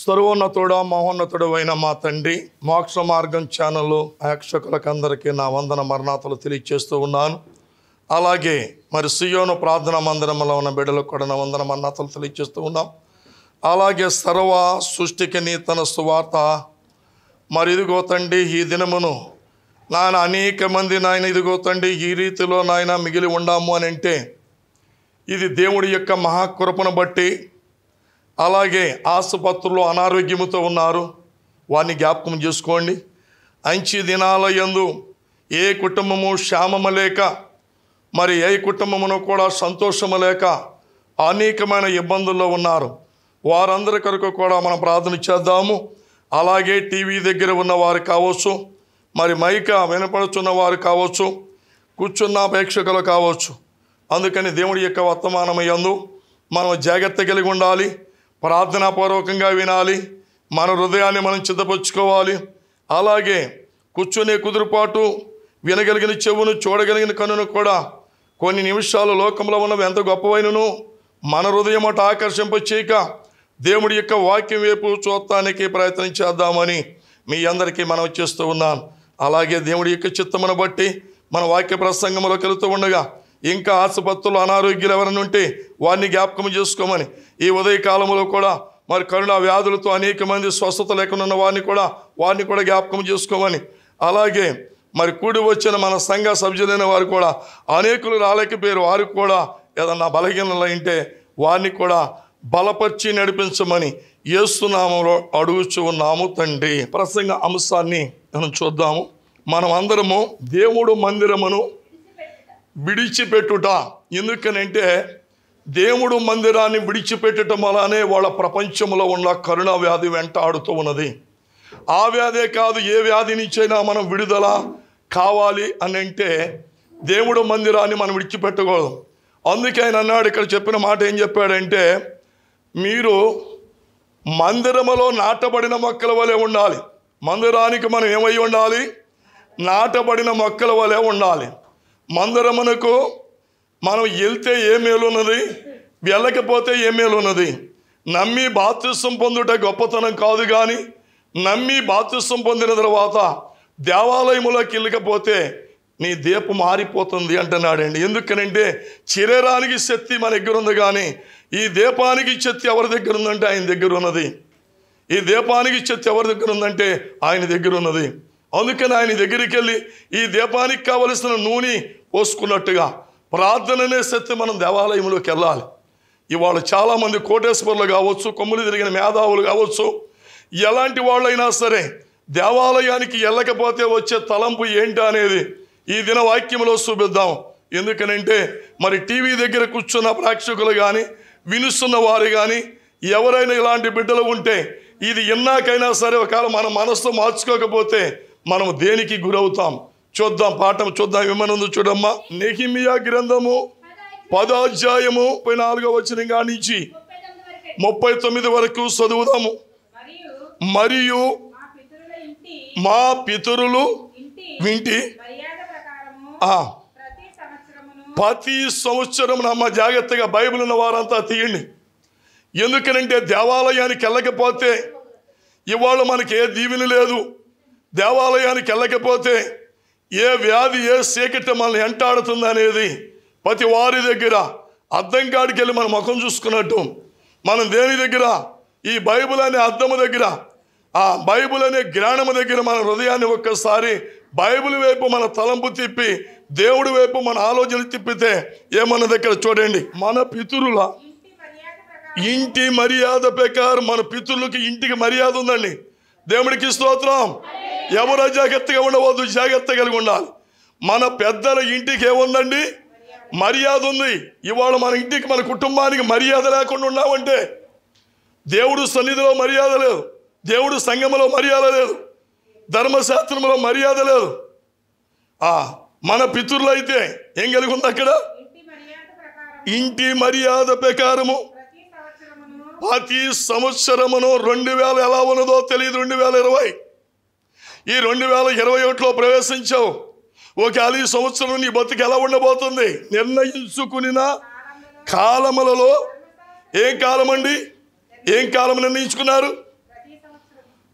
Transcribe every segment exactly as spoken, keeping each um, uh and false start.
సర్వోన్నతుడ మహోన్నతుడు అయిన మా తండ్రి, మోక్ష మార్గం ఛానల్లో ప్రేక్షకులకందరికీ నా వందన మరణాతలు తెలియజేస్తూ ఉన్నాను. అలాగే మరి సియోను ప్రార్థనా మందిరంలో ఉన్న బిడ్డలకు కూడా నా వందన మరణాతలు తెలియజేస్తూ ఉన్నాం. అలాగే సర్వ సృష్టికి నీ తన సువార్త మరి ఇదిగో తండ్రి ఈ దినమును నాయన అనేక మంది నాయన ఇదిగో తండ్రి ఈ రీతిలో నాయన మిగిలి ఉండాము అని అంటే ఇది దేవుడి యొక్క మహాకృపను బట్టి. అలాగే ఆసుపత్రుల్లో అనారోగ్యముతో ఉన్నారు, వారిని జ్ఞాపకం చేసుకోండి. అంచి దినాల యందు ఏ కుటుంబము క్షేమము లేక మరి ఏ కుటుంబమును కూడా సంతోషము లేక అనేకమైన ఇబ్బందుల్లో ఉన్నారు. వారందరి కొరకు కూడా మనం ప్రార్థన చేద్దాము. అలాగే టీవీ దగ్గర ఉన్నవారు కావచ్చు, మరి మైక వినపడుచున్న వారు కావచ్చు, కూర్చున్న ప్రేక్షకులు కావచ్చు. అందుకని దేవుడి యొక్క వర్తమానం యందు మనం జాగ్రత్త కలిగి ఉండాలి, ప్రార్థనాపూర్వకంగా వినాలి, మన హృదయాన్ని మనం సిద్ధపరచుకోవాలి. అలాగే కూర్చునే కుదురుపాటు, వినగలిగిన చెవును, చూడగలిగిన కన్నును కూడా కొన్ని నిమిషాలు లోకంలో ఉన్నవి ఎంత గొప్పవైనను మన హృదయం అటు ఆకర్షింపచేయక దేవుడి యొక్క వాక్యం వైపు చూడటానికి ప్రయత్నం చేద్దామని మీ అందరికీ మనం చేస్తూ ఉన్నాను. అలాగే దేవుడి యొక్క చిత్తమును బట్టి మన వాక్య ప్రసంగంలోకి వెళుతూ ఉండగా ఇంకా ఆసుపత్రులు అనారోగ్యాలు ఎవరైనా ఉంటే వారిని జ్ఞాపకం చేసుకోమని, ఈ ఉదయకాలంలో కూడా మరి కరుణ వ్యాధులతో అనేక మంది స్వస్థత లేకుండా వారిని కూడా వారిని కూడా జ్ఞాపకం చేసుకోమని, అలాగే మరి కూడి వచ్చిన మన సంఘ సభ్యులైన వారు కూడా అనేకులు రాలేకపోయారు, వారు కూడా ఏదన్నా బలహీనలు ఉంటే వారిని కూడా బలపరిచి నడిపించమని యేసునామములో అడుగుచూ ఉన్నాము తండ్రి. ప్రసంగ అంశాన్ని మనం చూద్దాము. మనం అందరము దేవుడు మందిరమును విడిచిపెట్టుట. ఎందుకనంటే దేవుడు మందిరాన్ని విడిచిపెట్టడం వలనే వాళ్ళ ప్రపంచంలో ఉన్న కరుణ వ్యాధి వెంటాడుతూ ఉన్నది. ఆ వ్యాధే కాదు, ఏ వ్యాధి నుంచైనా మనం విడుదల కావాలి అని అంటే దేవుడు మందిరాన్ని మనం విడిచిపెట్టకూడదు. అందుకే ఆయన అన్నాడు, ఇక్కడ చెప్పిన మాట ఏం చెప్పాడంటే, మీరు మందిరములో నాటబడిన మొక్కల వలె ఉండాలి. మందిరానికి మనం ఏమై ఉండాలి? నాటబడిన మొక్కల వలె ఉండాలి. మందిరమునకు మనం వెళ్తే ఏ మేలున్నది, వెళ్ళకపోతే ఏ మేలున్నది? నమ్మి బాప్తిసం పొందుట గొప్పతనం కాదు, కానీ నమ్మి బాప్తిసం పొందిన తర్వాత దేవాలయములోకి వెళ్ళకపోతే నీ దీపం మారిపోతుంది అంటున్నాడండి. ఎందుకనంటే శరీరానికి శక్తి మన దగ్గర ఉంది, కానీ ఈ దీపానికి శక్తి ఎవరి దగ్గర ఉందంటే ఆయన దగ్గర ఉన్నది. ఈ దీపానికి శక్తి ఎవరి దగ్గర ఉందంటే ఆయన దగ్గర ఉన్నది. అందుకని ఆయన దగ్గరికి వెళ్ళి ఈ దీపానికి కావలసిన నూనె పోసుకున్నట్టుగా ప్రార్థననే శక్తి మనం దేవాలయంలోకి వెళ్ళాలి. ఇవాళ చాలామంది కోటేశ్వర్లు కావచ్చు, కొమ్ములు తిరిగిన మేధావులు కావచ్చు, ఎలాంటి వాళ్ళైనా సరే దేవాలయానికి వెళ్ళకపోతే వచ్చే తలంపు ఏంటి అనేది ఈ దిన వాక్యంలో చూపిద్దాం. ఎందుకనంటే మరి టీవీ దగ్గర కూర్చున్న ప్రేక్షకులు కానీ, వినుస్తున్న వారు కానీ ఎవరైనా ఇలాంటి బిడ్డలు ఉంటే ఇది ఎన్నాకైనా సరే ఒకవేళ మన మనస్సు మార్చుకోకపోతే మనం దేనికి గురవుతాం? చూద్దాం, పాఠం చూద్దాం. ఏమనుందో చూడమ్మా. నెహెమీయా గ్రంథము పదాధ్యాయము ముప్పై నాలుగో వచనం కానించి ముప్పై తొమ్మిది వరకు చదువుదాము. మరియు మా పితరులు వింటి ప్రతి సంవత్సరం నమ్మ జాగ్రత్తగా బైబిల్ ఉన్న వారంతా తీయండి. ఎందుకనంటే దేవాలయానికి వెళ్ళకపోతే ఇవాళ మనకి ఏ దీవెన లేదు. దేవాలయానికి వెళ్ళకపోతే ఏ వ్యాధి, ఏ చీకటి మనల్ని ఎంటాడుతుంది అనేది ప్రతి వారి దగ్గర అద్దం కాడికి వెళ్ళి మన ముఖం చూసుకున్నట్టు మనం దేని దగ్గర, ఈ బైబిల్ అనే అద్దము దగ్గర, ఆ బైబిల్ అనే జ్ఞానము దగ్గర మన హృదయాన్ని ఒక్కసారి బైబిల్ వైపు మన తలంపు తిప్పి దేవుడి వైపు మన ఆలోచన తిప్పితే ఏమన్న దగ్గర చూడండి. మన పితరుల ఇంటి మర్యాద ప్రకారం, మన పితరులకి ఇంటికి మర్యాద ఉందండి. దేవుడికి స్తోత్రం. ఎవరు అజాగ్రత్తగా ఉండవద్దు, జాగ్రత్త కలిగి ఉండాలి. మన పెద్దల ఇంటికి ఏముందండి? మర్యాద ఉంది. ఇవాళ మన ఇంటికి, మన కుటుంబానికి మర్యాద లేకుండా ఉన్నామంటే దేవుడు సన్నిధిలో మర్యాద లేదు, దేవుడు సంఘములో మర్యాద లేదు, ధర్మశాస్త్రంలో మర్యాద లేదు. ఆ మన పితరులు అయితే ఏం కలిగి ఉంది అక్కడ? ఇంటి మర్యాద ప్రకారము ప్రతి సంవత్సరమును రెండు వేల ఎలా ఉన్నదో తెలియదు. రెండు వేల ఇరవై ఈ రెండు వేల ఇరవై ఒకటిలో ప్రవేశించావు. ఒకవేళ ఈ సంవత్సరం నీ బతుకు ఎలా ఉండబోతుంది? నిర్ణయించుకుని కాలములలో ఏం కాలం అండి? ఏం కాలం నిర్ణయించుకున్నారు?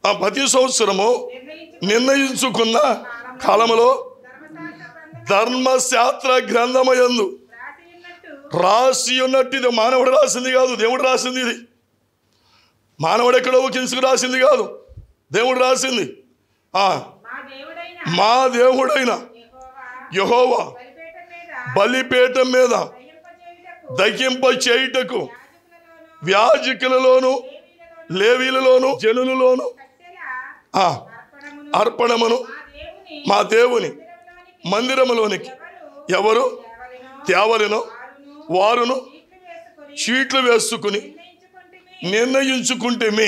ఆ ప్రతి సంవత్సరము నిర్ణయించుకున్న కాలములో ధర్మశాస్త్ర గ్రంథమయందు రాసి ఉన్నట్టు. ఇది మానవుడు రాసింది కాదు, దేవుడు రాసింది. ఇది మానవుడు ఎక్కడో కింసుకు రాసింది కాదు, దేవుడు రాసింది. ఆ మా దేవుడైన యెహోవా బలిపీఠం మీద దహింప చేయుటకు యాజకులలోను లేవీలలోను జనులలోను ఆ అర్పణమును మా దేవుని మందిరములోనికి ఎవరు తేవలెనో వారును చీట్లు వేసుకుని నిర్ణయించుకుంటేమి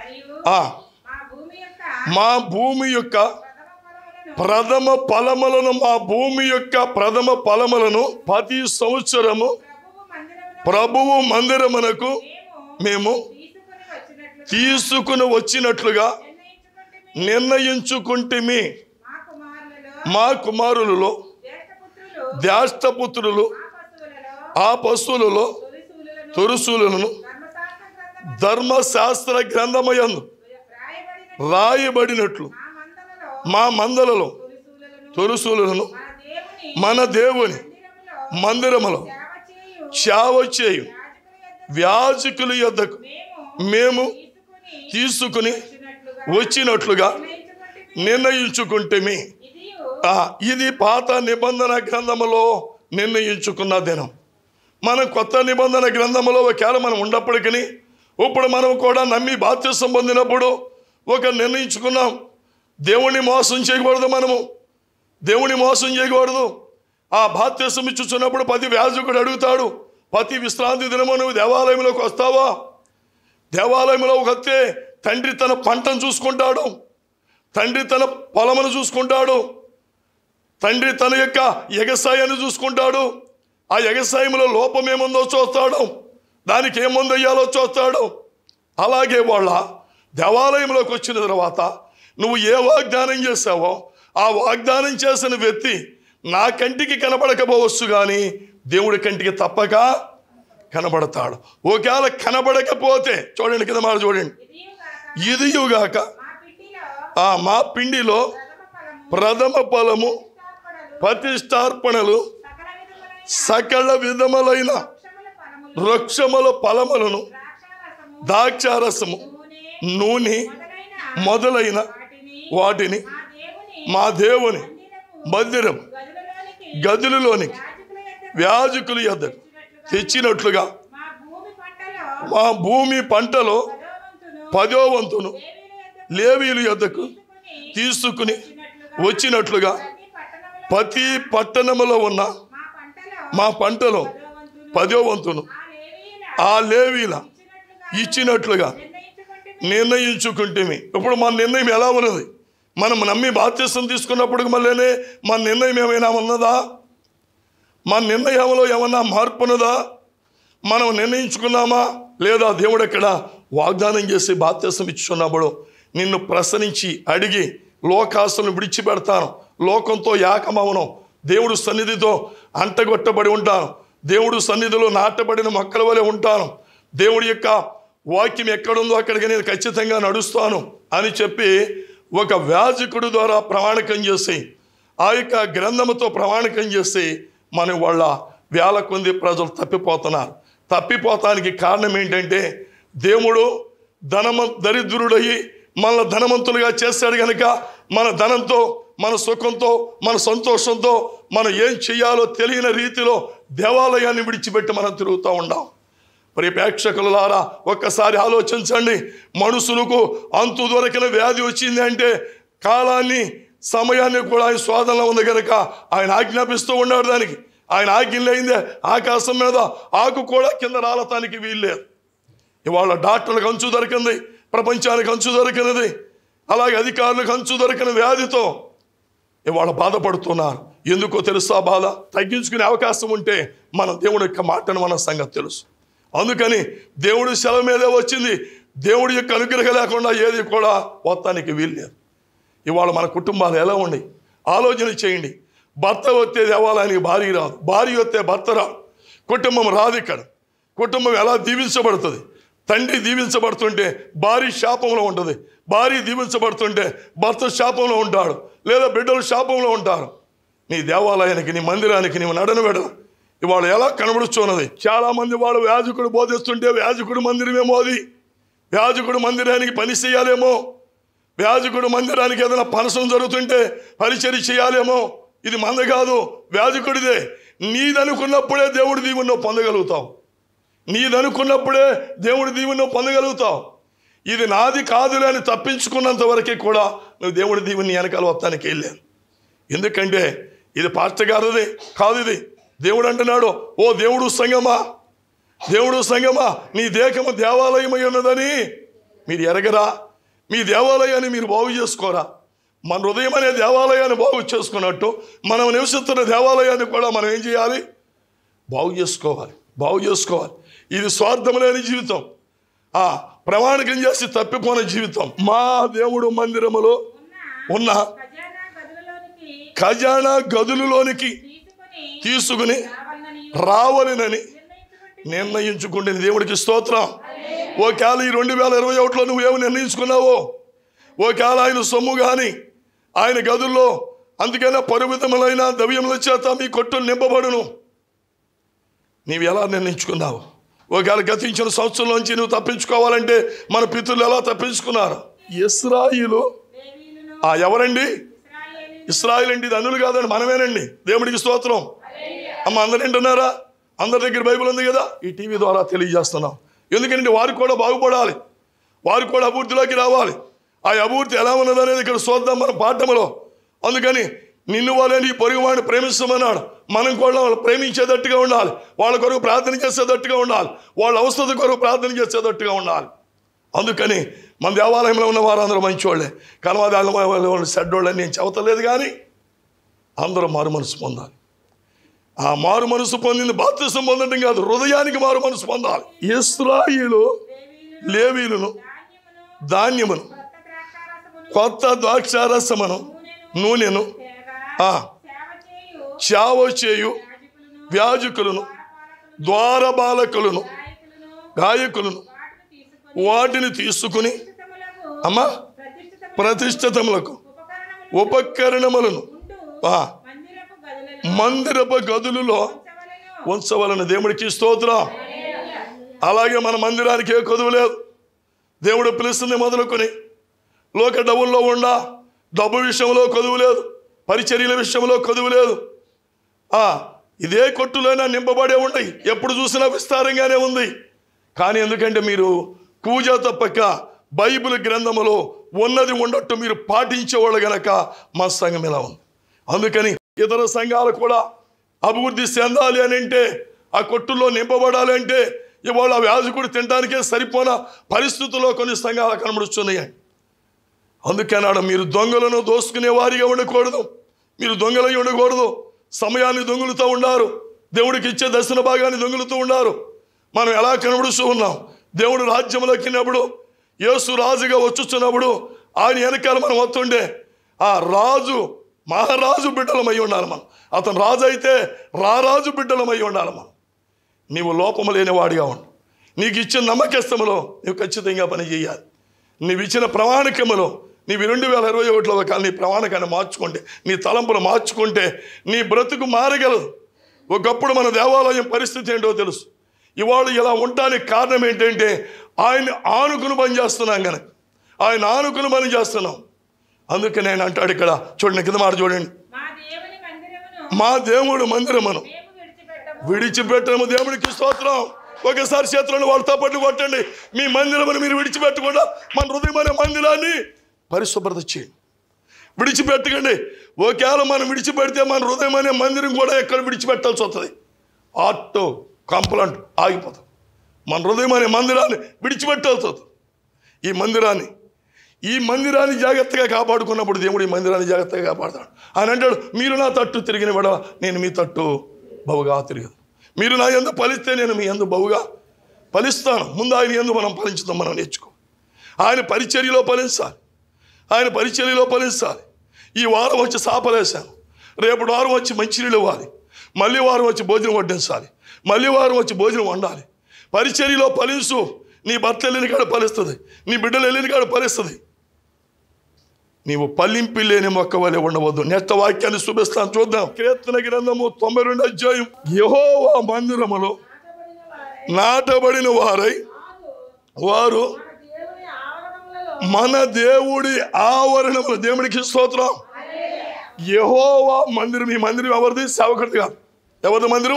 మా భూమి యొక్క ప్రథమ ఫలములను మా భూమి యొక్క ప్రథమ ఫలములను ప్రతి సంవత్సరము ప్రభువు మందిరమునకు మేము తీసుకుని వచ్చినట్లుగా నిర్ణయించుకుంటేమి. మా కుమారులలో జ్యేష్ఠపుత్రులు ఆ పశువులలో తొరుసులను ధర్మశాస్త్ర గ్రంథమయందు రాయబడినట్లు మా మందలలో తొరుసులను మన దేవుని మందిరములో సేవ చేయు యాజకుల యొద్దకు మేము తీసుకుని వచ్చినట్లుగా నిర్ణయించుకుంటేమి. ఇది పాత నిబంధన గ్రంథములో నిర్ణయించుకున్న దినం. మనం కొత్త నిబంధన గ్రంథములో ఒకవేళ మనం ఉన్నప్పటికీ ఇప్పుడు మనం కూడా నమ్మి బాప్తిసం పొందినప్పుడు ఒక నిర్ణయించుకున్నాం, దేవుని మోసం చేయకూడదు, మనము దేవుని మోసం చేయకూడదు. ఆ బాప్తిసం ఇచ్చుచున్నప్పుడు ప్రతి యాజకుడు అడుగుతాడు, ప్రతి విశ్రాంతి దినము నువ్వు దేవాలయంలోకి వస్తావా? దేవాలయంలో వస్తే తండ్రి తన పంటను చూసుకుంటాడు, తండ్రి తన పొలమును చూసుకుంటాడు, తండ్రి తన యొక్క ఎగసాయాన్ని చూసుకుంటాడు. ఆ ఎగసాయంలో లోపం ఏముందో చూస్తాడు, దానికి ఏం మందు వేయాలో చూస్తాడు. అలాగే వాళ్ళ దేవాలయంలోకి వచ్చిన తర్వాత నువ్వు ఏ వాగ్దానం చేసావో ఆ వాగ్దానం చేసిన వ్యక్తి నా కంటికి కనబడకపోవచ్చు కానీ దేవుడి కంటికి తప్పక కనబడతాడు. ఒకవేళ కనబడకపోతే చూడండి కింద మాట చూడండి, ఇదియుగాక ఆ మా పిండిలో ప్రథమ ఫలము ప్రతిష్టార్పణలు సకల విధములైన వృక్షముల ఫలములను ద్రాక్షారసము నూనె మొదలైన వాటిని మా దేవుని మందిరం గదులలోనికి యాజకుల యొద్ద తెచ్చినట్లుగా మా భూమి పంటలో పదో వంతును లేవీయుల యొద్దకు తీసుకుని వచ్చినట్లుగా ప్రతి పట్టణములో ఉన్న మా పంటలో పదో వంతును ఆ లేవీల ఇచ్చినట్లుగా నిర్ణయించుకుంటేమి. ఇప్పుడు మన నిర్ణయం ఎలా ఉన్నది? మనం నమ్మి బాప్తిసం తీసుకున్నప్పుడు మళ్ళీనే మన నిర్ణయం ఏమైనా ఉన్నదా? మన నిర్ణయంలో ఏమన్నా మార్పు ఉన్నదా? మనం నిర్ణయించుకున్నామా లేదా? దేవుడు ఎక్కడ వాగ్దానం చేసి బాప్తిసం ఇచ్చుకున్నప్పుడు నిన్ను ప్రశ్నించి అడిగి లోకాసులను విడిచిపెడతాను, లోకంతో ఏకమవను, దేవుడు సన్నిధితో అంటగొట్టబడి ఉంటాను, దేవుడు సన్నిధిలో నాటబడిన మొక్కల వలె ఉంటాను, దేవుడి యొక్క వాక్యం ఎక్కడుందో అక్కడికి నేను ఖచ్చితంగా నడుస్తాను అని చెప్పి ఒక యాజకుడి ద్వారా ప్రమాణికం చేసి ఆ యొక్క గ్రంథముతో ప్రమాణికం చేసి మన వాళ్ళ వేల కొద్ది ప్రజలు తప్పిపోతున్నారు. తప్పిపోతానికి కారణం ఏంటంటే దేవుడు ధనమ దరిద్రుడయ్యి మనల్ని ధనవంతులుగా చేశాడు కనుక మన ధనంతో మన సుఖంతో మన సంతోషంతో మనం ఏం చేయాలో తెలియని రీతిలో దేవాలయాన్ని విడిచిపెట్టి మనం తిరుగుతూ ఉండాం. మరి ప్రేక్షకులారా ఒక్కసారి ఆలోచించండి, మనుషులకు అంతు దొరికిన వ్యాధి వచ్చింది అంటే కాలాన్ని సమయాన్ని కూడా ఆయన స్వాధీనంలో ఉంది కనుక ఆయన ఆజ్ఞాపిస్తూ ఉన్నాడు. దానికి ఆయన ఆజ్ఞలైందే ఆకాశం మీద ఆకు కూడా కింద రాలటానికి వీల్లేదు. ఇవాళ డాక్టర్లకు అంచు దొరికింది, ప్రపంచానికి అంచు దొరికినది, అలాగే అధికారులకు అంచు దొరికిన వ్యాధితో ఇవాళ బాధపడుతున్నారు. ఎందుకో తెలుసా బాధ? తగ్గించుకునే అవకాశం ఉంటే మన దేవుడి యొక్క మాటను మన సంగతి తెలుసు. అందుకని దేవుడి సెలవు మీదే వచ్చింది. దేవుడి యొక్క అనుగ్రహం లేకుండా ఏది కూడా మొత్తానికి వీల్లేదు. ఇవాళ మన కుటుంబాలు ఎలా ఉన్నాయి ఆలోచన చేయండి. భర్త వస్తే దేవాలయానికి భార్య రాదు, భార్య వస్తే భర్త రాదు, కుటుంబం రాదు. ఇక్కడ కుటుంబం ఎలా దీవించబడుతుంది? తండ్రి దీవించబడుతుంటే భార్య శాపంలో ఉంటుంది, భార్య దీవించబడుతుంటే భర్త శాపంలో ఉంటాడు, లేదా బిడ్డలు శాపంలో ఉంటారు. నీ దేవాలయానికి, నీ మందిరానికి నీవు నడను వెడల ఇవాళ ఎలా కనబడుచున్నది? చాలామంది వాళ్ళు యాజకుడు బోధిస్తుంటే యాజకుడు మందిరమేమో, అది యాజకుడు మందిరానికి పని చేయాలేమో, యాజకుడు మందిరానికి ఏదైనా పనసం జరుగుతుంటే పరిచర్య చేయాలేమో. ఇది మంద కాదు, యాజకుడిదే. నీదనుకున్నప్పుడే దేవుడి దీవెన నువ్వు పొందగలుగుతావు. నీదనుకున్నప్పుడే దేవుడి దీవెన నువ్వు పొందగలుగుతావు. ఇది నాది కాదులే అని తప్పించుకున్నంత వరకే కూడా నువ్వు దేవుడి దీవెన వెనకాల వస్తానికి వెళ్ళాను. ఎందుకంటే ఇది పాస్టర్ గారిది కాదు, ఇది దేవుడు అంటున్నాడు, ఓ దేవుడు సంగమా, దేవుడు సంగమా, నీ దేహము దేవాలయమై ఉన్నదని మీరు ఎరగరా? మీ దేవాలయాన్ని మీరు బాగు చేసుకోరా? మన హృదయం అనే దేవాలయాన్ని బాగు చేసుకున్నట్టు మనం నివసిస్తున్న దేవాలయాన్ని కూడా మనం ఏం చేయాలి? బాగు చేసుకోవాలి, బాగు చేసుకోవాలి. ఇది స్వార్థం లేని జీవితం, ఆ ప్రమాణికం చేసి తప్పిపోయిన జీవితం. మా దేవుడు మందిరములో ఉన్న ఖజానా గదులలోనికి తీసుకుని రావాలని నిర్ణయించుకుంటే దేవుడికి స్తోత్రం. ఒకవేళ ఈ రెండు వేల ఇరవై ఒకటిలో నువ్వేమి నిర్ణయించుకున్నావో, ఒకవేళ ఆయన సొమ్ము కానీ ఆయన గదుల్లో అందుకైనా పరిమితములైన ద్రవ్యముల చేత మీ కొట్టులు నింపబడును. నీవు ఎలా నిర్ణయించుకున్నావు? ఒకవేళ గతించిన సంవత్సరంలోంచి నువ్వు తప్పించుకోవాలంటే మన పితరులు ఎలా తప్పించుకున్నారు? ఇశ్రాయేలు, ఆ ఎవరండి? ఇశ్రాయేలు అండి, ఇది అన్నులు కాదండి, మనమేనండి. దేవుడికి స్తోత్రం. అమ్మ అందరు వింటున్నారా? అందరి దగ్గర బైబిల్ ఉంది కదా, ఈ టీవీ ద్వారా తెలియజేస్తున్నాం. ఎందుకంటే వారికి కూడా బాగుపడాలి, వారికి కూడా అభివృద్ధిలోకి రావాలి. ఆ అభివృద్ధి ఎలా ఉన్నదనేది ఇక్కడ చూద్దాం మన పాఠంలో. అందుకని నిన్ను వాళ్ళే నీ పొరుగు వాడిని ప్రేమిస్తామన్నాడు. మనం కూడా వాళ్ళు ప్రేమించేటట్టుగా ఉండాలి, వాళ్ళ కొరకు ప్రార్థన చేసేటట్టుగా ఉండాలి, వాళ్ళ అవసరం కొరకు ప్రార్థన చేసేటట్టుగా ఉండాలి. అందుకని మన దేవాలయంలో ఉన్న వారు అందరూ మంచివాళ్ళే, కనవాదాలు చెడ్డోళ్ళని నేను చెబుతలేదు, కానీ అందరూ మారు మనసు పొందాలి. ఆ మారు మనసు పొందింది బాప్తిసం పొందడం కాదు, హృదయానికి మారు మనసు పొందాలి. ఇశ్రాయేలు లేవీయులను ధాన్యమును, కొత్త ద్రాక్షారసమును, నూనెను, చావ చేయు యాజకులను, ద్వారపాలకులను, గాయకులను వాటిని తీసుకుని అమ్మా ప్రతిష్ఠితములకు ఉపకరణములను మందిరపు గదులలో ఉంచవలను. దేవుడికి స్తోత్రం. అలాగే మన మందిరానికి ఏ కొదువు లేదు. దేవుడు పిలుస్తుంది మొదలుకొని లోక డబ్బుల్లో ఉండా, డబ్బు విషయంలో కొదువు లేదు, పరిచర్యల విషయంలో కొదువు లేదు. ఇదే కొట్టులోనే నింపబడే ఉన్నాయి, ఎప్పుడు చూసినా విస్తారంగానే ఉంది. కానీ ఎందుకంటే మీరు పూజ తప్పక బైబిల్ గ్రంథములో ఉన్నది ఉండట్టు మీరు పాటించేవాళ్ళు గనక మా సంఘం ఇలా ఉంది. అందుకని ఇతర సంఘాలు కూడా అభివృద్ధి చెందాలి అని అంటే, ఆ కొట్టుల్లో నింపబడాలి అంటే ఇవాళ యాజకుడు తినడానికే సరిపోన పరిస్థితుల్లో కొన్ని సంఘాలు కనబడుతున్నాయి. అందుకన్నాడు, మీరు దొంగలను దోసుకునే వారిగా ఉండకూడదు, మీరు దొంగలై ఉండకూడదు. సమయాన్ని దొంగలుతూ ఉన్నారు, దేవుడికి ఇచ్చే దర్శన భాగాన్ని దొంగలుతూ ఉన్నారు. మనం ఎలా కనబడుతూ ఉన్నాం? దేవుడు రాజ్యంలోకి వెళ్ళినప్పుడు, యేసు రాజుగా వచ్చుచున్నప్పుడు ఆయన వెనకాల మనం వస్తుండే ఆ రాజు మహారాజు బిడ్డలమై ఉండాలి మనం. అతను రాజు అయితే రారాజు బిడ్డలమై ఉండాలి మనం. నీవు లోపము లేని వాడిగా ఉండు. నీకు ఇచ్చిన నమ్మకస్తములో నీవు ఖచ్చితంగా పని చేయాలి. నీవు ఇచ్చిన ప్రమాణికములో నీవు రెండు వేల ఇరవై ఒకటిలో కాదు, నీ ప్రమాణికాన్ని మార్చుకుంటే, నీ తలంపులు మార్చుకుంటే నీ బ్రతుకు మారగలదు. ఒకప్పుడు మన దేవాలయం పరిస్థితి ఏంటో తెలుసు. ఇవాళ ఇలా ఉండడానికి కారణం ఏంటంటే ఆయన ఆనుకుని పని చేస్తున్నాం కనుక, ఆయన ఆనుకుని పని చేస్తున్నాం. అందుకే నేను అంటాడు ఇక్కడ, చూడండి కింద మాట చూడండి, మా దేవుడు మందిరమును విడిచిపెట్టము. దేవుడికి స్తోత్రం. ఒకసారి చేతులను వాళ్ళు తప్పట్లు కొట్టండి. మీ మందిరమును మీరు విడిచిపెట్టకుండా మన హృదయం అనే మందిరాన్ని పరిశుభ్రత చేయండి, విడిచిపెట్టకండి. ఒకవేళ మనం విడిచిపెడితే మన హృదయం అనే మందిరం కూడా ఎక్కడ విడిచిపెట్టాల్సి వస్తుంది, ఆటో కంప్లైంట్ ఆగిపోతాం. మన హృదయం అనే మందిరాన్ని విడిచిపెట్టాల్సి వస్తుంది. ఈ మందిరాన్ని ఈ మందిరాన్ని జాగ్రత్తగా కాపాడుకున్నప్పుడు దేవుడు ఈ మందిరాన్ని జాగ్రత్తగా కాపాడుతాడు. ఆయన అంటాడు, మీరు నా తట్టు తిరిగిన విడ నేను మీ తట్టు బహుగా తిరగదు. మీరు నా యందు ఫలిస్తే నేను మీ యందు బహుగా ఫలిస్తాను. ముందు ఆయన యందు మనం ఫలించుతాం, మనం నేర్చుకో. ఆయన పరిచర్యలో ఫలించాలి, ఆయన పరిచర్యలో ఫలించాలి. ఈ వారం వచ్చి సాపలేశాను, రేపు వారం వచ్చి మంచినీళ్ళు ఇవ్వాలి, మళ్ళీ వారం వచ్చి భోజనం వడ్డించాలి, మళ్ళీ వారం వచ్చి భోజనం వండాలి. పరిచర్యలో ఫలించు. నీ భర్త వెళ్ళిన కాడ ఫలిస్తుంది, నీ బిడ్డలు వెళ్ళిన కాడ ఫలిస్తుంది. నీవు పల్లింపి లేని మొక్క వలె ఉండవద్దు. నెక్స్ట్ వాక్యాన్ని చూపిస్తాను, చూద్దాం. కీర్తన గ్రంథము తొంభై రెండు అధ్యాయం. యెహోవా మందిరములో నాటబడిన వారై వారు మన దేవుడి ఆవరణములు. దేవుడికి స్తోత్రం. యెహోవా మందిరం. ఈ మందిరం ఎవరిది? సేవకుడిది కాదు. ఎవరిది మందిరం?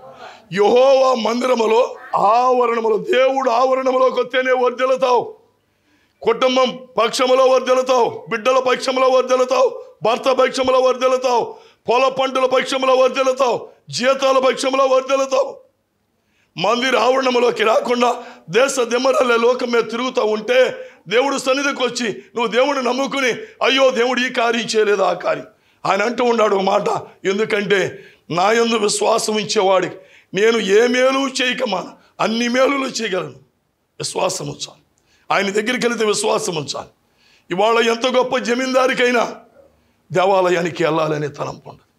యెహోవా మందిరములో ఆవరణములో. దేవుడు ఆవరణములోకి వస్తేనే వర్ధిల్లుతావు. కుటుంబం పక్షములో వర్ధిల్లుతావు, బిడ్డల పక్షములో వర్ధిల్లుతావు, భర్త పక్షములో వర్ధిల్లుతావు, పొల పంటల పక్షములో వర్ధిల్లుతావు, జీతాల పక్షములో వర్ధిల్లుతావు. మందిర ఆవరణములోకి రాకుండా దేశ దిమ్మరాలే లోకం మీద తిరుగుతూ ఉంటే దేవుడు సన్నిధికి వచ్చి నువ్వు దేవుడిని నమ్ముకుని అయ్యో దేవుడు ఈ కార్యం చేయలేదు, ఆ కార్యం ఆయన అంటూ ఉన్నాడు ఒక మాట. ఎందుకంటే నా యందు విశ్వాసం ఉంచేవాడికి నేను ఏ మేలు చేయకమాన అన్ని మేలులు చేయగలను. విశ్వాసం ఉంచాలి. ఆయన దగ్గరికి వెళితే విశ్వాసం ఉంచాలి. ఇవాళ ఎంత గొప్ప జమీందారికైనా దేవాలయానికి వెళ్ళాలనే తలంపు ఉండదు.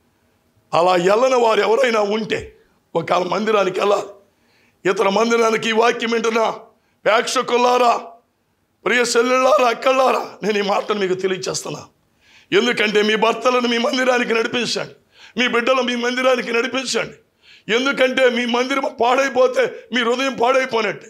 అలా వెళ్ళని వారు ఎవరైనా ఉంటే ఒకవేళ మందిరానికి వెళ్ళాలి. ఇతర మందిరానికి ఈ వాక్యం వింటున్నా ప్రేక్షకులారా, ప్రియ చెల్లెళ్ళారా, అక్కళ్ళారా, నేను ఈ మాటను మీకు తెలియచేస్తున్నా. ఎందుకంటే మీ భర్తలను మీ మందిరానికి నడిపించండి, మీ బిడ్డలు మీ మందిరానికి నడిపించండి. ఎందుకంటే మీ మందిరం పాడైపోతే మీ హృదయం పాడైపోయినట్టే.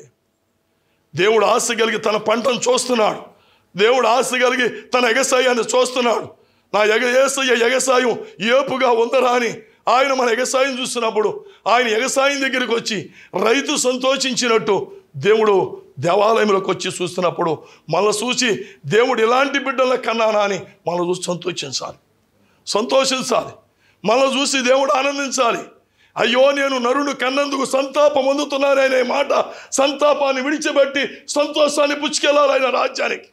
దేవుడు ఆశ కలిగి తన పంటను చూస్తున్నాడు. దేవుడు ఆశ కలిగి తన ఎగసాయాన్ని చూస్తున్నాడు. నా ఎగ ఏసయ్య ఎగసాయం ఏపుగా ఉందరా అని ఆయన మన ఎగసాయం చూస్తున్నప్పుడు ఆయన ఎగసాయం దగ్గరికి వచ్చి రైతు సంతోషించినట్టు దేవుడు దేవాలయంలోకి వచ్చి చూస్తున్నప్పుడు మన చూసి దేవుడు ఇలాంటి బిడ్డల కన్నానా అని మనం చూసి సంతోషించాలి, సంతోషించాలి. మనం చూసి దేవుడు ఆనందించాలి. అయ్యో నేను నరుడు కన్నందుకు సంతాపం పొందుతున్నాను అనే మాట, సంతాపాన్ని విడిచిపెట్టి సంతోషాన్ని పుచ్చుకెళ్ళాలి ఆయన రాజ్యానికి.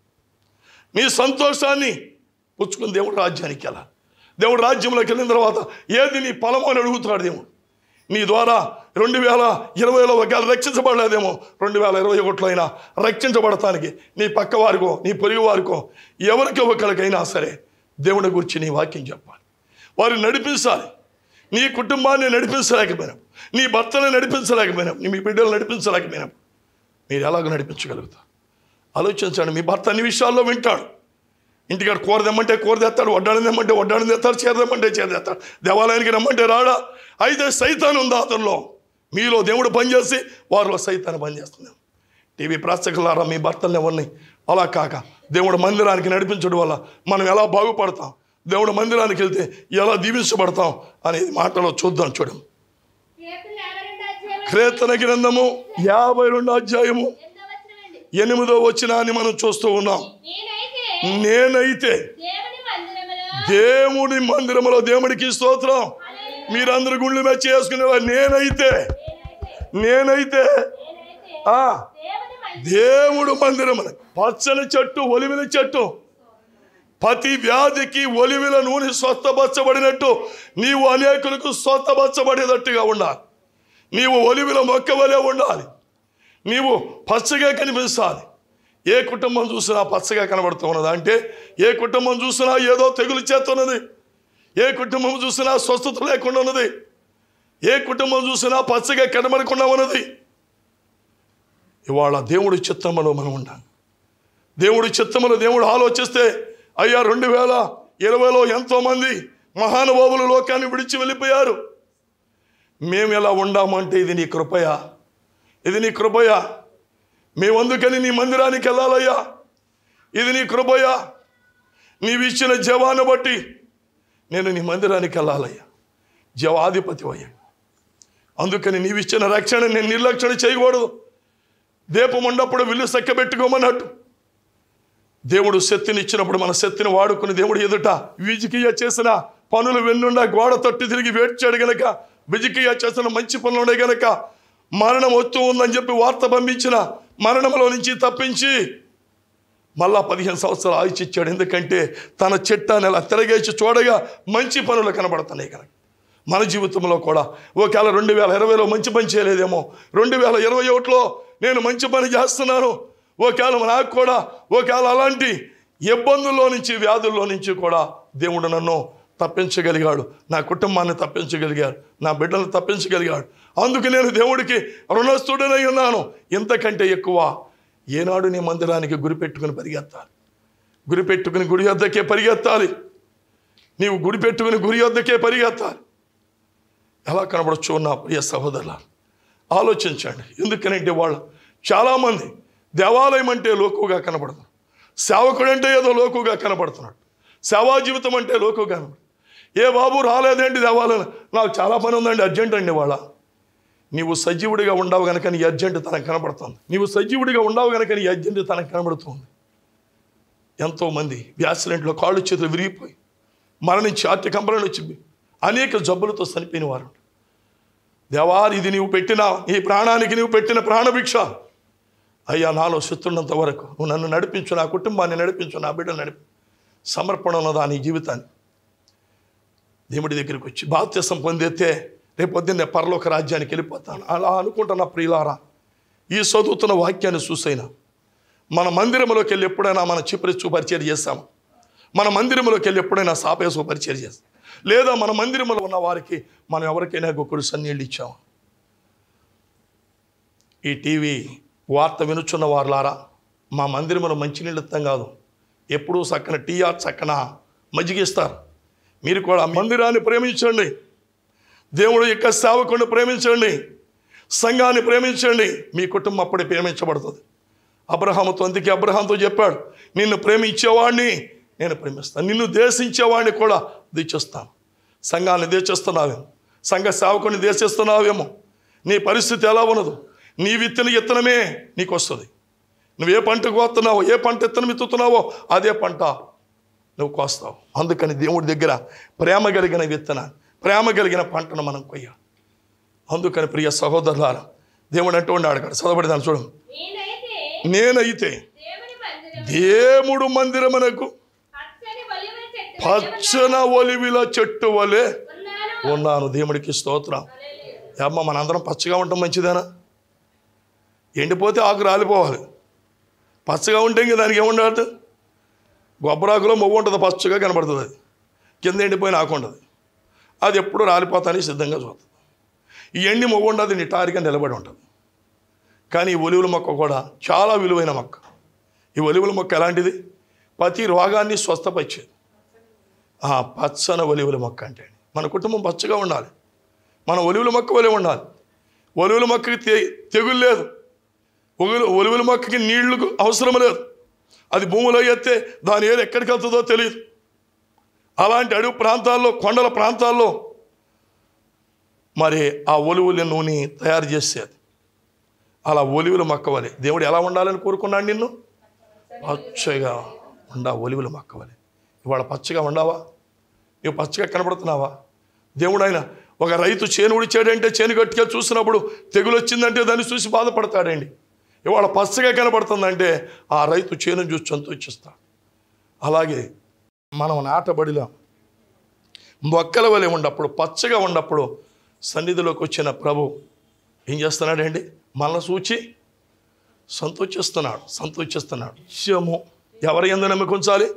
నీ సంతోషాన్ని పుచ్చుకుని దేవుడు రాజ్యానికి వెళ్ళాలి. దేవుడు రాజ్యంలోకి వెళ్ళిన తర్వాత ఏది నీ ఫలము అని అడుగుతున్నాడు దేవుడు. నీ ద్వారా రెండు వేల ఇరవైలో ఒకవేళ రక్షించబడలేదేమో, రెండు వేల ఇరవై ఒకటిలో అయినా రక్షించబడటానికి నీ పక్క వారికో నీ పొరుగు వారికో ఎవరికి ఒకరికైనా సరే దేవుడి గురించి నీ వాక్యం చెప్పాలి. వారిని నడిపించాలి. నీ కుటుంబాన్ని నడిపించలేకపోయినాం, నీ భర్తను నడిపించలేకపోయినాం, నీ మీ బిడ్డలు నడిపించలేకపోయినాం, మీరు ఎలాగో నడిపించగలుగుతారు? ఆలోచించండి. మీ భర్త అన్ని విషయాల్లో వింటాడు. ఇంటికాడ కూర తెమ్మంటే కూర తెస్తాడు, వడ్డాణం తెమ్మంటే వడ్డాణం తెస్తాడు, చీర తెమ్మంటే చీర తెస్తాడు, దేవాలయానికి రమ్మంటే రాడా. అయితే సైతాన్ ఉందా అతనిలో? మీలో దేవుడు పనిచేసి వారిలో సైతాన్ని పనిచేస్తుంది. టీవీ ప్రేక్షకులారా, మీ భర్తల్ని ఎవరిని అలా కాక దేవుడు మందిరానికి నడిపించడం వల్ల మనం ఎలా బాగుపడతాం, దేవుడు మందిరానికి వెళ్తే ఎలా దీవించబడతాం అనేది మాటలో చూద్దాం. చూడం. కీర్తన గ్రంథము యాభై రెండు అధ్యాయము ఎనిమిదో వచనాన్ని మనం చూస్తూ ఉన్నాం. నేనైతే దేవుడి మందిరములో, దేవుడికి స్తోత్రం. మీరందరూ గుండె మెచ్చ చేసుకునేవా? నేనైతే నేనైతే ఆ దేవుడు మందిరమున పచ్చని చెట్టు, ఒలివిల చెట్టు, ప్రతి వ్యాధికి ఒలివిల నూనె స్వస్థపరచబడినట్టు నీవు అనేకులకు స్వస్థపరచబడేటట్టుగా ఉండాలి. నీవు ఒలివిల మొక్క వలె ఉండాలి. నీవు పచ్చగా కనిపించాలి. ఏ కుటుంబం చూసినా పచ్చగా కనబడుతూ ఉన్నది అంటే ఏ కుటుంబం చూసినా ఏదో తెగులు చేస్తున్నది, ఏ కుటుంబం చూసినా స్వస్థత లేకుండా ఉన్నది, ఏ కుటుంబం చూసినా పచ్చగా కనబడకుండా ఉన్నది. ఇవాళ దేవుడి చిత్తములో మనం ఉండాలి. దేవుడి చిత్తములో దేవుడు ఆలోచిస్తే అయ్యా రెండు వేల ఇరవైలో ఎంతోమంది మహానుభావులు లోకాన్ని విడిచి వెళ్ళిపోయారు. మేము ఎలా ఉండామంటే ఇది నీ కృపయా, ఇది నీ కృపయా. మేము అందుకని నీ మందిరానికి వెళ్ళాలయ్యా, ఇది నీ కృపయా. నీవు ఇచ్చిన జవాన్ని బట్టి నేను నీ మందిరానికి వెళ్ళాలయ్యా. జవాధిపతి అయ్యా. అందుకని నీవు ఇచ్చిన రక్షణ నేను నిర్లక్ష్యం చేయకూడదు. దీపం ఉన్నప్పుడు విల్లు సెక్కబెట్టుకోమన్నట్టు దేవుడు శక్తిని ఇచ్చినప్పుడు మన శక్తిని వాడుకుని దేవుడు ఎదుట విజికియా చేసిన పనులు వెన్నుండా గోడ తట్టు తిరిగి వేడ్చాడు గనక, విజికియా చేసిన మంచి పనులు ఉండే గనక మరణం వస్తూ ఉందని చెప్పి వార్త పంపించిన మరణంలో నుంచి తప్పించి మళ్ళా పదిహేను సంవత్సరాలు ఆయుష్ ఇచ్చాడు. ఎందుకంటే తన చిట్టాన్ని అలా తిరగేసి చూడగా మంచి పనులు కనబడుతున్నాయి కనుక మన జీవితంలో కూడా ఒకవేళ రెండు వేల ఇరవైలో మంచి పని చేయలేదేమో, రెండు వేల ఇరవై ఒకటిలో నేను మంచి పని చేస్తున్నాను, ఒకవేళ నాకు కూడా ఒకవేళ అలాంటి ఇబ్బందుల్లో నుంచి వ్యాధుల్లో నుంచి కూడా దేవుడు నన్ను తప్పించగలిగాడు, నా కుటుంబాన్ని తప్పించగలిగాడు, నా బిడ్డలను తప్పించగలిగాడు. అందుకు నేను దేవుడికి రుణస్థుడనై ఉన్నాను. ఇంతకంటే ఎక్కువ ఏనాడు నీ మందిరానికి గురిపెట్టుకుని పరిగెత్తాలి. గురి పెట్టుకుని గురి వద్దకే పరిగెత్తాలి. నీవు గురి పెట్టుకుని గురి వద్దకే పరిగెత్తాలి. ఎలా కనబడచ్చు నా ప్రియ సహోదరుల, ఆలోచించండి. ఎందుకనంటే వాళ్ళు చాలామంది దేవాలయం అంటే లోకుగా కనబడుతున్నారు, సేవకుడు అంటే ఏదో లోకుగా కనబడుతున్నాడు, సేవా జీవితం అంటే లోకుగా కనబడు. ఏ బాబు రాలేదండి దేవాలయం, నాకు చాలా పని ఉందండి, అర్జెంట్ అండి. వాళ్ళ నీవు సజీవుడిగా ఉండవు కనుక నీ అర్జెంట్ తనకు కనబడుతుంది. నీవు సజీవుడిగా ఉండవు కనుక నీ అర్జెంట్ తనకు కనబడుతుంది. ఎంతోమంది యాక్సిడెంట్లో కాళ్ళు చేతులు విరిగిపోయి మరణించి హార్ట్ కంపలను వచ్చి అనేక జబ్బులతో చనిపోయిన వారు. దేవా, ఇది నీవు పెట్టిన ఈ ప్రాణానికి నీవు పెట్టిన ప్రాణభిక్ష అయ్యా, నాలో శత్రున్నంత వరకు నువ్వు నన్ను నడిపించు, నా కుటుంబాన్ని నడిపించు, నా బిడ్డను నడిపి సమర్పణ ఉన్నదా నీ జీవితాన్ని దేవుడి దగ్గరికి వచ్చి బాప్తిసం పొందితే రేపు పొద్దున్నే పరలోక రాజ్యానికి వెళ్ళిపోతాను అలా అనుకుంటున్న ప్రియులారా, ఈ చదువుతున్న వాక్యాన్ని చూసైనా మన మందిరంలోకి వెళ్ళి ఎప్పుడైనా మన చిప్రిచ్చు పరిచయం చేస్తాము, మన మందిరంలోకి వెళ్ళి ఎప్పుడైనా సాపేసు పరిచయం చేస్తాం, లేదా మన మందిరంలో ఉన్న వారికి మనం ఎవరికైనా గొక్కడు సన్నీళ్ళు ఇచ్చాము. ఈ టీవీ వార్త వినుచున్న వారులారా, మా మందిరంలో మంచినీళ్ళు ఇస్తాం కాదు, ఎప్పుడూ చక్కన టీఆర్ చక్కన మజ్జిగిస్తారు. మీరు కూడా మందిరాన్ని ప్రేమించండి, దేవుడు యొక్క సేవకుడిని ప్రేమించండి, సంఘాన్ని ప్రేమించండి, మీ కుటుంబం అప్పుడే ప్రేమించబడుతుంది. అబ్రహాముతో అందుకే అబ్రహాంతో చెప్పాడు, నిన్ను ప్రేమించేవాడిని నేను ప్రేమిస్తాను, నిన్ను దేశించేవాడిని కూడా దీక్షిస్తాను. సంఘాన్ని దేశిస్తున్నావేమో, సంఘ సేవకుడిని దేశిస్తున్నావేమో, నీ పరిస్థితి ఎలా ఉన్నదో, నీ విత్తన విత్తనమే నీకు వస్తుంది. నువ్వు ఏ పంట కోస్తున్నావో, ఏ పంట విత్తనం విత్తుతున్నావో అదే పంట నువ్వు కోస్తావు. అందుకని దేవుడి దగ్గర ప్రేమ కలిగిన విత్తనాన్ని, ప్రేమ కలిగిన పంటను మనం కొయ్యాలి. అందుకని ప్రియ సహోదరులారా, దేవుడు అంటూ ఉన్నాడు అక్కడ చదవబడిదాన్ని చూడండి, నేనైతే దేవుడు మందిరమునకు పచ్చన ఒలివిల చెట్టు వలె ఉన్నాను. దేవుడికి స్తోత్రం. అమ్మ, మనందరం పచ్చగా ఉండటం మంచిదేనా? ఎండిపోతే ఆకు రాలిపోవాలి, పచ్చగా ఉంటే ఇంక దానికి ఏముండదు, గొబ్బరాకులో మొవ్వు ఉంటుంది, పచ్చగా కనబడుతుంది, అది కింద ఎండిపోయిన ఆకు ఉంటుంది, అది ఎప్పుడు రాలిపోతానికి సిద్ధంగా చూస్తుంది. ఈ ఎండి మొవ్వు ఉండదు, నిటారిగా నిలబడి ఉంటుంది. కానీ ఈ ఒలివుల మొక్క కూడా చాలా విలువైన మొక్క. ఈ ఒలివుల మొక్క ఎలాంటిది? ప్రతి రోగాన్ని స్వస్థపరిచేది. ఆ పచ్చన ఒలివుల మొక్క అంటే మన కుటుంబం పచ్చగా ఉండాలి, మన ఒలివుల మొక్క వలె ఉండాలి. ఒలివుల మొక్కకి తె తెగులు లేదు, ఒలివుల ఒలివుల మొక్కకి నీళ్లు అవసరం లేదు, అది భూమిలో ఎత్తే దాని ఏరు ఎక్కడికి వెళ్తుందో తెలియదు. అలాంటి అడవి ప్రాంతాల్లో, కొండల ప్రాంతాల్లో మరి ఆ ఒలివుల నూనె తయారు చేసేది. అలా ఒలివుల మొక్క వలె దేవుడు ఎలా ఉండాలని కోరుకున్నాడు నిన్ను? పచ్చగా ఉండా, ఒలివుల మొక్క వలె. ఇవాళ పచ్చగా ఉండావా? నువ్వు పచ్చగా కనబడుతున్నావా? దేవుడు ఆయన ఒక రైతు చేను ఉడిచాడంటే చేను గట్టిగా చూసినప్పుడు తెగులు వచ్చిందంటే దాన్ని చూసి బాధపడతాడండి. ఇవాళ పచ్చగా కనబడుతుందంటే ఆ రైతు చేను చూసి సంతోషిస్తాడు. అలాగే మనం నాటబడిలో మొక్కల వలె ఉన్నప్పుడు, పచ్చగా ఉన్నప్పుడు సన్నిధిలోకి వచ్చిన ప్రభు ఏం చేస్తున్నాడండి? మనల్ని చూచి సంతోషిస్తున్నాడు, సంతోషిస్తున్నాడు. నిత్యము ఎవరి యందు నమ్మిక ఉంచాలి?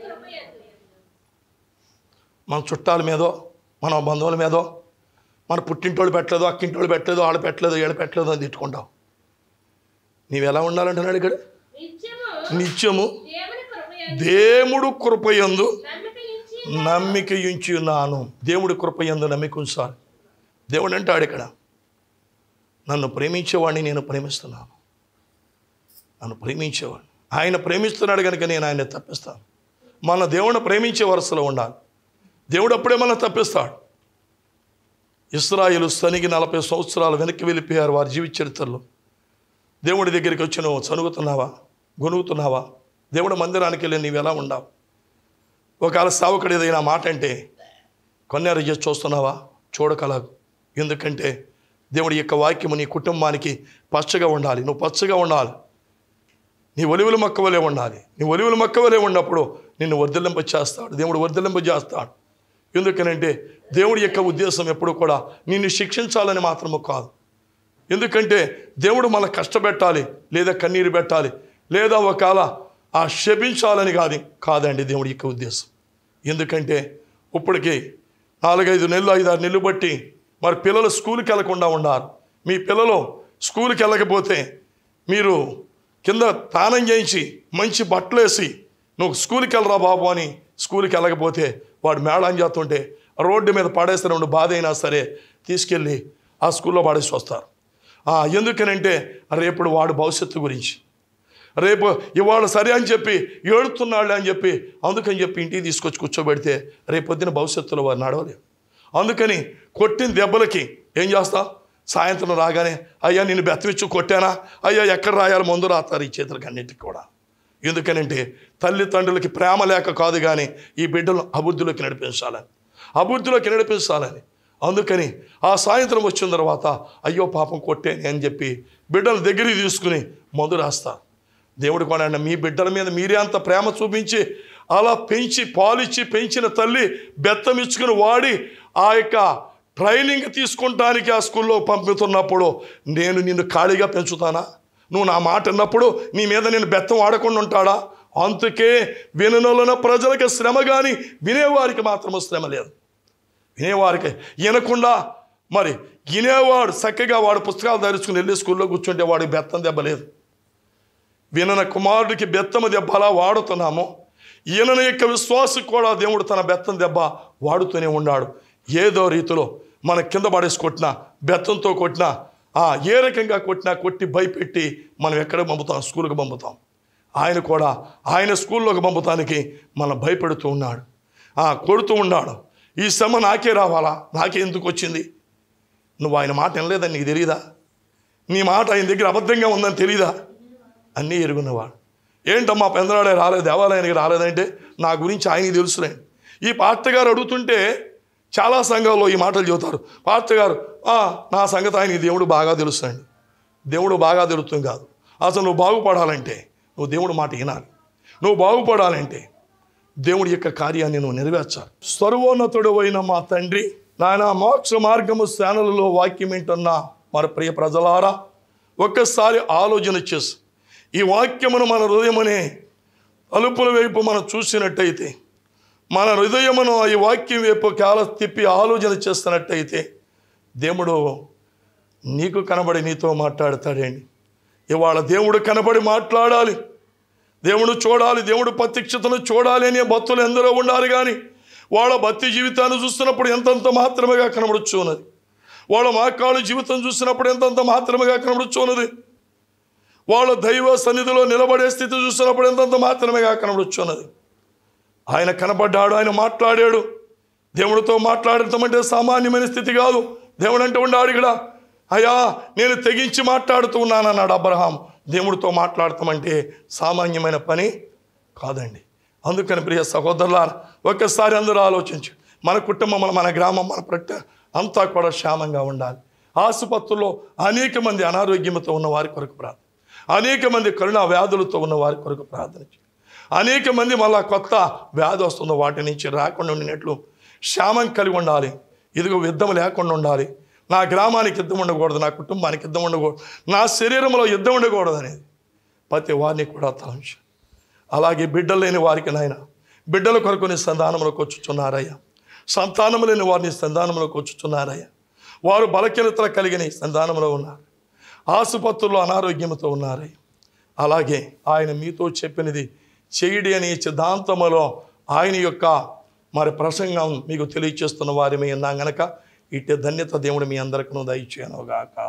మన చుట్టాల మీదో, మన బంధువుల మీదో, మన పుట్టింటోళ్ళు పెట్టలేదు, అక్కింటోళ్ళు పెట్టలేదు, ఆడ పెట్టలేదు, ఏడ పెట్టలేదు అని తిట్టుకుంటావు. నీవు ఎలా ఉండాలంటున్నాడు ఇక్కడ? నిత్యము దేవుడు కృపయందు నమ్మిక ఉంచి ఉన్నాను. దేవుడి కృపయందు నమ్మిక ఉంచాలి. దేవుడు అంటాడు ఇక్కడ, నన్ను ప్రేమించేవాడిని నేను ప్రేమిస్తున్నాను, నన్ను ప్రేమించేవాడిని. ఆయన ప్రేమిస్తున్నాడు కనుక నేను ఆయన తప్పిస్తాను. మన దేవుడిని ప్రేమించే వరుసలో ఉండాలి. దేవుడు అప్పుడే మనం తప్పిస్తాడు. ఇశ్రాయేలు సనికి నలభై సంవత్సరాలు వెనక్కి వెళ్ళిపోయారు వారి జీవిత చరిత్రలో. దేవుడి దగ్గరికి వచ్చి నువ్వు చనుగుతున్నావా, గొనుగుతున్నావా? దేవుడి మందిరానికి వెళ్ళి నీవు ఎలా ఉండావు? ఒకవేళ సేవకుడు ఏదైనా మాట అంటే కొన్నేరు చేసి చూస్తున్నావా? చూడకలాగు. ఎందుకంటే దేవుడి యొక్క వాక్యము నీ కుటుంబానికి పచ్చగా ఉండాలి. నువ్వు పచ్చగా ఉండాలి, నీ ఒలివుల మొక్క వలె ఉండాలి. నీ ఒలివుల మొక్క వలె ఉన్నప్పుడు నిన్ను వర్ధిల్లింప చేస్తాడు, దేవుడు వర్ధిల్లింప చేస్తాడు. ఎందుకనంటే దేవుడి యొక్క ఉద్దేశం ఎప్పుడు కూడా నిన్ను శిక్షించాలని మాత్రము కాదు. ఎందుకంటే దేవుడు మనకు కష్టపెట్టాలి, లేదా కన్నీరు పెట్టాలి, లేదా ఒకవేళ ఆ శపించాలని కాదు కాదండి దేవుడి యొక్క ఉద్దేశం. ఎందుకంటే ఇప్పటికీ నాలుగైదు నెలలు ఐదారు నెలలు బట్టి మరి పిల్లలు స్కూల్కి వెళ్ళకుండా ఉన్నారు. మీ పిల్లలు స్కూల్కి వెళ్ళకపోతే మీరు కింద తానం చేయించి మంచి బట్టలు వేసి నువ్వు స్కూల్కి వెళ్ళరా బాబు అని స్కూల్కి వెళ్ళకపోతే వాడు మేళం చేస్తుంటే రోడ్డు మీద పడేస్తే రెండు బాధ అయినా సరే తీసుకెళ్ళి ఆ స్కూల్లో పడేసి వస్తారు. ఎందుకనంటే రేపు వాడు భవిష్యత్తు గురించి, రేపు ఇవాళ సరే అని చెప్పి ఏడుతున్నాడు అని చెప్పి అందుకని చెప్పి ఇంటికి తీసుకొచ్చి కూర్చోబెడితే రేపు పొద్దున భవిష్యత్తులో వారు నడవలేరు. అందుకని కొట్టిన దెబ్బలకి ఏం చేస్తా, సాయంత్రం రాగానే అయ్యా నేను బెత్తమిచ్చు కొట్టానా, అయ్యా ఎక్కడ రాయాలి మందు రాస్తారు ఈ చేతులకి అన్నిటికీ కూడా. ఎందుకనంటే తల్లిదండ్రులకి ప్రేమ లేక కాదు కానీ ఈ బిడ్డలను అభివృద్ధిలోకి నడిపించాలని అభివృద్ధిలోకి నడిపించాలని అందుకని ఆ సాయంత్రం వచ్చిన తర్వాత అయ్యో పాపం కొట్టేని అని చెప్పి బిడ్డల దగ్గరికి తీసుకుని మందు రాస్తారు. దేవుడు కూడా మీ బిడ్డల మీద మీరే అంత ప్రేమ చూపించి అలా పెంచి పాలిచ్చి పెంచిన తల్లి బెత్తమిచ్చుకుని వాడి ఆ యొక్క ట్రైనింగ్ తీసుకుంటానికి ఆ స్కూల్లో పంపుతున్నప్పుడు నేను నిన్ను ఖాళీగా పెంచుతానా, నువ్వు నా మాట అన్నప్పుడు నీ మీద నేను బెత్తం ఆడకుండా ఉంటాడా? అందుకే విననున్న ప్రజలకి శ్రమ కానీ వినేవారికి మాత్రమే శ్రమ లేదు. వినేవారికి వినకుండా మరి వినేవాడు చక్కగా వాడు పుస్తకాలు ధరించుకుని వెళ్ళి స్కూల్లో కూర్చుంటే వాడికి బెత్తం దెబ్బ లేదు. వినన కుమారుడికి బెత్తమ దెబ్బ అలా వాడుతున్నాము, ఈయన యొక్క విశ్వాసం కూడా దేవుడు తన బెత్తం దెబ్బ వాడుతూనే ఉన్నాడు. ఏదో రీతిలో మన కింద పడేసి కొట్టినా బెత్తంతో కొట్టినా ఏ రకంగా కొట్టినా కొట్టి భయపెట్టి మనం ఎక్కడికి పంపుతాం, స్కూల్కి పంపుతాం. ఆయన కూడా ఆయన స్కూల్లోకి పంపుతానికి మనం భయపెడుతూ ఉన్నాడు, కొడుతూ ఉన్నాడు. ఈ శ్రమ నాకే రావాలా, నాకే ఎందుకు వచ్చింది? నువ్వు ఆయన మాట వినలేదని నీకు తెలియదా? నీ మాట ఆయన దగ్గర అబద్ధంగా ఉందని తెలియదా? అన్నీ ఎరుగున్నవాడు. ఏంటమ్మా పెందరాడే రాలేదు, దేవాలయానికి రాలేదంటే నా గురించి ఆయనకి తెలుసులేండి. ఈ పాస్టర్ గారు అడుగుతుంటే చాలా సంఘాల్లో ఈ మాటలు చెబుతారు, పాస్టర్ గారు నా సంగతి ఆయనకి దేవుడు బాగా తెలుసండి. దేవుడు బాగా తెలుస్తుంది కాదు, అసలు నువ్వు బాగుపడాలంటే నువ్వు దేవుడు మాట వినాలి. నువ్వు బాగుపడాలంటే దేవుడి యొక్క కార్యాన్ని నువ్వు నెరవేర్చాలి. సర్వోన్నతుడు అయిన మా తండ్రి, నాయన మోక్ష మార్గము ఛానల్లో వాక్యం వింటున్న మరి ప్రియ ప్రజలారా, ఒక్కసారి ఆలోచన చేసి ఈ వాక్యమును మన హృదయమనే తలుపుల వైపు మనం చూసినట్టయితే, మన హృదయమును ఈ వాక్యం వైపు కాల తిప్పి ఆలోచన చేస్తున్నట్టయితే దేవుడు నీకు కనబడి నీతో మాట్లాడతాడండి. ఇవాళ దేవుడు కనబడి మాట్లాడాలి, దేవుడు చూడాలి, దేవుడు ప్రత్యక్షతను చూడాలి అనే భక్తులు ఎందరో ఉండాలి. కానీ వాళ్ళ భక్తి జీవితాన్ని చూస్తున్నప్పుడు ఎంతంత మాత్రమేగా కనబడుచు ఉన్నది, వాళ్ళ మాకాడు జీవితం చూసినప్పుడు ఎంతంత మాత్రమేగా కనబడుచు ఉన్నది, వాళ్ళ దైవ సన్నిధిలో నిలబడే స్థితి చూసినప్పుడు ఎంతంత మాత్రమేగా కనబడుచు ఉన్నది. ఆయన కనబడ్డాడు, ఆయన మాట్లాడాడు. దేవుడితో మాట్లాడటం అంటే సామాన్యమైన స్థితి కాదు. దేవుడు అంటే ఉన్నాడు ఇక్కడ, అయ్యా నేను తెగించి మాట్లాడుతూ ఉన్నాను అన్నాడు అబ్రహాం. దేవుడితో మాట్లాడతామంటే సామాన్యమైన పని కాదండి. అందుకని ప్రియ సహోదరులారా, ఒక్కసారి అందరూ ఆలోచించు. మన కుటుంబం, మన గ్రామం, మన ప్రతి అంతా కూడా క్షేమంగా ఉండాలి. ఆసుపత్రుల్లో అనేక మంది అనారోగ్యంతో ఉన్న వారి కొరకు ప్రార్థన, అనేక మంది కరుణ వ్యాధులతో ఉన్న వారి కొరకు ప్రార్థన, అనేక మంది మళ్ళా కొత్త వ్యాధి వస్తుందో వాటి నుంచి రాకుండా ఉండినట్లు క్షేమం కలిగి ఉండాలి. ఇదిగో యుద్ధం లేకుండా ఉండాలి. నా గ్రామానికి యుద్ధం ఉండకూడదు, నా కుటుంబానికి యుద్ధం ఉండకూడదు, నా శరీరంలో యుద్ధం ఉండకూడదు అనేది ప్రతి వారిని కూడా తలంచు. అలాగే బిడ్డలు లేని వారికి నాయన బిడ్డల కొరకు నీ సంతానంలోకి వచ్చుచున్నారయ్యా, సంతానం లేని వారిని సంతానంలోకి వచ్చుచున్నారయ్యా. వారు బలహీనతలు కలిగిన సంతానంలో ఉన్నారు, ఆసుపత్రుల్లో అనారోగ్యంతో ఉన్నారయ్యా. అలాగే ఆయన మీతో చెప్పినది చెయ్యడి అనే సిద్ధాంతములో ఆయన యొక్క మరి ప్రసంగం మీకు తెలియచేస్తున్న వారి మీ అన్నా గనక ఇట్టే ధన్యత దేవుడు మీ అందరికీ దయచేయనుగాక.